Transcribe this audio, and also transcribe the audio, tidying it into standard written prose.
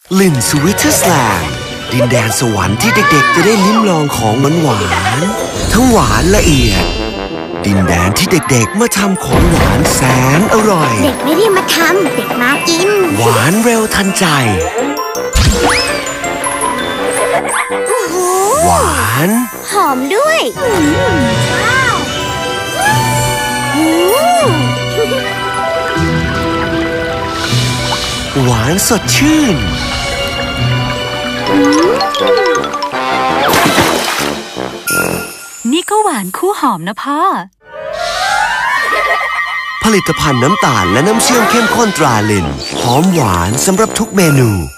ลินสวิตเซอร์แลนด์ดินแดนสวรรค์ที่เด็กๆจะได้ลิ้มลองของหวานทั้งหวานละเอียดดินแดนที่เด็กๆมาทำของหวานแสนอร่อยเด็กไม่ได้มาทำเด็กมากินหวานเร็วทันใจหวานหอมด้วยว้าวหวานสดชื่นนี่ก็หวานคู่หอมนะพ่อผลิตภัณฑ์น้ำตาลและน้ำเชื่อมเข้มข้นตราลินหอมหวานสำหรับทุกเมนู